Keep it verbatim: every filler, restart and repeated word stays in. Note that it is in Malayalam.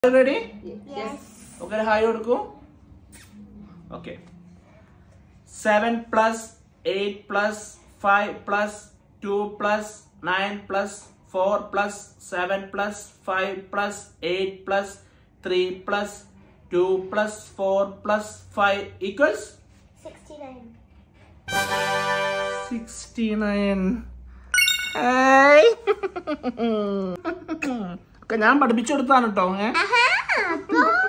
you ready? Yes. Okay, hi കൊടുക്കൂ. Okay. seven plus eight plus five plus two plus nine plus four plus seven plus five plus eight plus three plus two plus four plus five equals sixty-nine. sixty-nine. Hey. Okay, ഞാൻ പഠിപ്പിച്ചു കൊടുത്താണ് ട്ടോ. Aha.